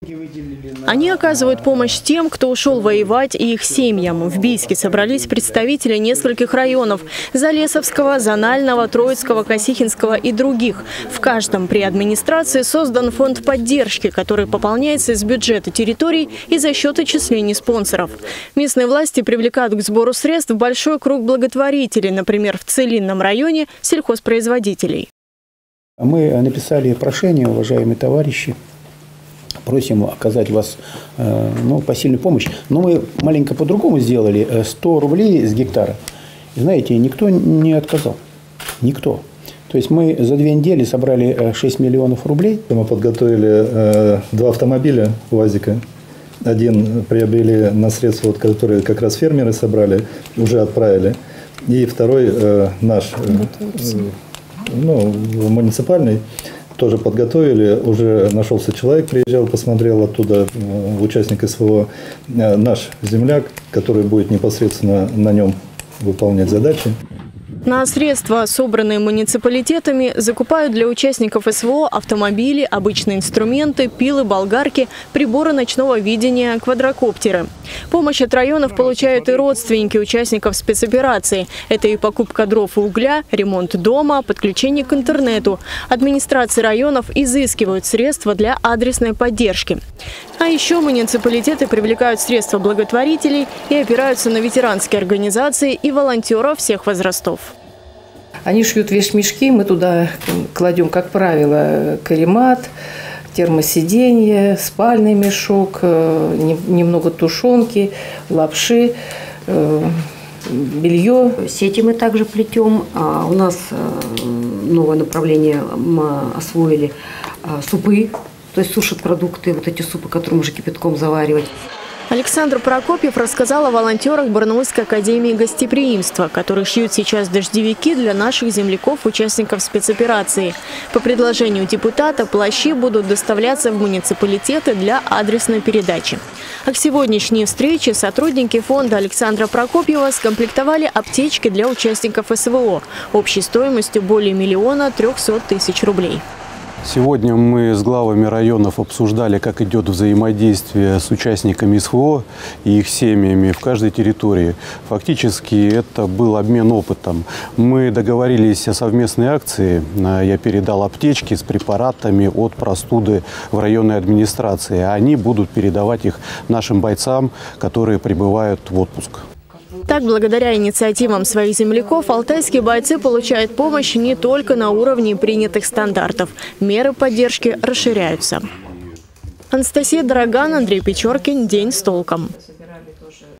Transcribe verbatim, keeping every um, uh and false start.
Они оказывают помощь тем, кто ушел воевать, и их семьям. В Бийске собрались представители нескольких районов – Залесовского, Зонального, Троицкого, Косихинского и других. В каждом при администрации создан фонд поддержки, который пополняется из бюджета территорий и за счет отчислений спонсоров. Местные власти привлекают к сбору средств большой круг благотворителей, например, в Целинном районе сельхозпроизводителей. Мы написали прошение, уважаемые товарищи. Просим оказать вас ну, посильную помощь. Но мы маленько по-другому сделали. сто рублей с гектара. И знаете, никто не отказал. Никто. То есть мы за две недели собрали шесть миллионов рублей. Мы подготовили э, два автомобиля УАЗика. Один приобрели на средства, вот, которые как раз фермеры собрали, уже отправили. И второй э, наш, э, ну, муниципальный. Тоже подготовили, уже нашелся человек, приезжал, посмотрел оттуда, участник СВО, наш земляк, который будет непосредственно на нем выполнять задачи. На средства, собранные муниципалитетами, закупают для участников СВО автомобили, обычные инструменты, пилы, болгарки, приборы ночного видения, квадрокоптеры. Помощь от районов получают и родственники участников спецоперации. Это и покупка дров и угля, ремонт дома, подключение к интернету. Администрации районов изыскивают средства для адресной поддержки. А еще муниципалитеты привлекают средства благотворителей и опираются на ветеранские организации и волонтеров всех возрастов. Они шьют вещмешки, мы туда кладем, как правило, каремат, термосиденье, спальный мешок, немного тушенки, лапши, белье. Сети мы также плетем. У нас новое направление мы освоили супы, то есть сушат продукты, вот эти супы, которые можно кипятком заваривать. Александр Прокопьев рассказал о волонтерах Барнаульской академии гостеприимства, которые шьют сейчас дождевики для наших земляков, участников спецоперации. По предложению депутата плащи будут доставляться в муниципалитеты для адресной передачи. А к сегодняшней встрече сотрудники фонда Александра Прокопьева скомплектовали аптечки для участников СВО общей стоимостью более миллиона трехсот тысяч рублей. Сегодня мы с главами районов обсуждали, как идет взаимодействие с участниками СВО и их семьями в каждой территории. Фактически это был обмен опытом. Мы договорились о совместной акции. Я передал аптечки с препаратами от простуды в районной администрации. Они будут передавать их нашим бойцам, которые прибывают в отпуск. Так, благодаря инициативам своих земляков, алтайские бойцы получают помощь не только на уровне принятых стандартов. Меры поддержки расширяются. Анастасия Дороган, Андрей Печоркин. День с толком.